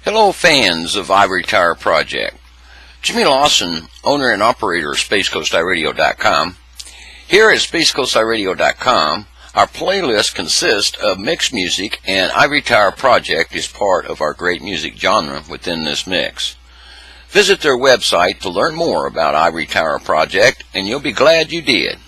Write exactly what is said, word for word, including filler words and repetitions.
Hello fans of Ivory Tower Project. Jimmy Lawson, owner and operator of Space Coast I Radio dot com. Here at Space Coast I Radio dot com, our playlist consists of mixed music, and Ivory Tower Project is part of our great music genre within this mix. Visit their website to learn more about Ivory Tower Project, and you'll be glad you did.